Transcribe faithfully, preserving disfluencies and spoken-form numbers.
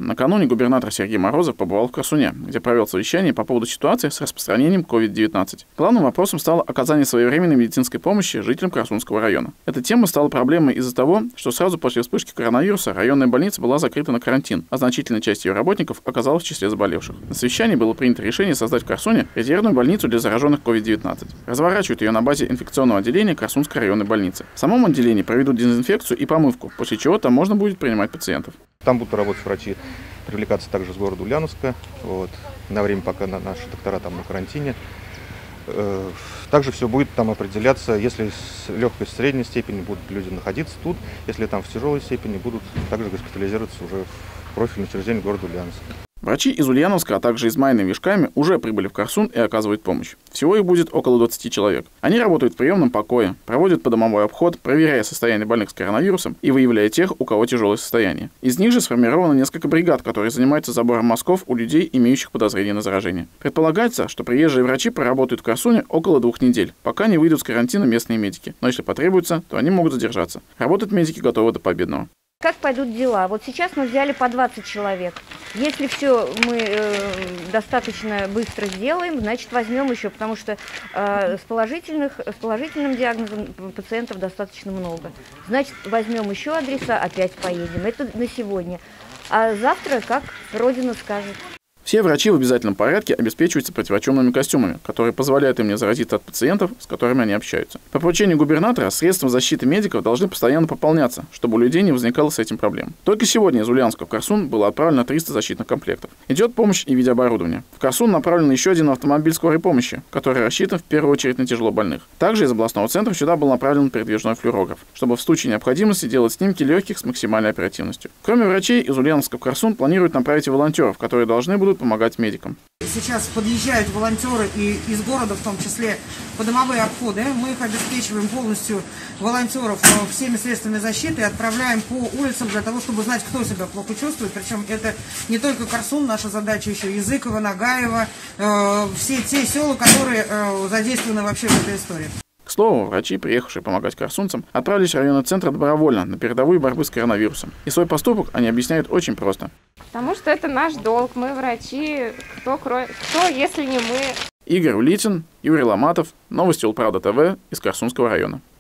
Накануне губернатор Сергей Морозов побывал в Корсуне, где провел совещание по поводу ситуации с распространением ковид девятнадцать. Главным вопросом стало оказание своевременной медицинской помощи жителям Корсунского района. Эта тема стала проблемой из-за того, что сразу после вспышки коронавируса районная больница была закрыта на карантин, а значительная часть ее работников оказалась в числе заболевших. На совещании было принято решение создать в Корсуне резервную больницу для зараженных ковид девятнадцать. Разворачивают ее на базе инфекционного отделения Корсунской районной больницы. В самом отделении проведут дезинфекцию и помывку, после чего там можно будет принимать пациентов. Там будут работать врачи, привлекаться также с города Ульяновска, вот, на время, пока наши доктора там на карантине. Также все будет там определяться, если с легкой, средней степени будут люди находиться тут, если там в тяжелой степени будут также госпитализироваться уже в профильное учреждение города Ульяновска. Врачи из Ульяновска, а также из Майны и Вишками уже прибыли в Корсун и оказывают помощь. Всего их будет около двадцати человек. Они работают в приемном покое, проводят подомовой обход, проверяя состояние больных с коронавирусом и выявляя тех, у кого тяжелое состояние. Из них же сформировано несколько бригад, которые занимаются забором мазков у людей, имеющих подозрение на заражение. Предполагается, что приезжие врачи проработают в Корсуне около двух недель, пока не выйдут с карантина местные медики. Но если потребуется, то они могут задержаться. Работать медики готовы до победного. Как пойдут дела? Вот сейчас мы взяли по двадцать человек. Если все мы э, достаточно быстро сделаем, значит возьмем еще, потому что э, с, положительных, с положительным диагнозом пациентов достаточно много. Значит, возьмем еще адреса, опять поедем. Это на сегодня. А завтра, как Родина скажет. Все врачи в обязательном порядке обеспечиваются противочумными костюмами, которые позволяют им не заразиться от пациентов, с которыми они общаются. По поручению губернатора средства защиты медиков должны постоянно пополняться, чтобы у людей не возникало с этим проблем. Только сегодня из Ульяновска в Корсун было отправлено триста защитных комплектов. Идет помощь и в виде оборудования. В Корсун направлен еще один автомобиль скорой помощи, который рассчитан в первую очередь на тяжелобольных. Также из областного центра сюда был направлен передвижной флюорограф, чтобы в случае необходимости делать снимки легких с максимальной оперативностью. Кроме врачей, из Ульяновска в Корсун планируют направить и волонтеров, которые должны будут помогать медикам. Сейчас подъезжают волонтеры и из города, в том числе подомовые обходы. Мы их обеспечиваем полностью, волонтеров, всеми средствами защиты и отправляем по улицам для того, чтобы знать, кто себя плохо чувствует. Причем это не только Корсун, наша задача еще Языково, Нагаево, э, все те села, которые э, задействованы вообще в этой истории. К слову, врачи, приехавшие помогать корсунцам, отправились в районный центр добровольно на передовую борьбы с коронавирусом. И свой поступок они объясняют очень просто. Потому что это наш долг, мы врачи, кто, кро... кто если не мы. Игорь Улитин, Юрий Ломатов, новости Улправда ТВ из Корсунского района.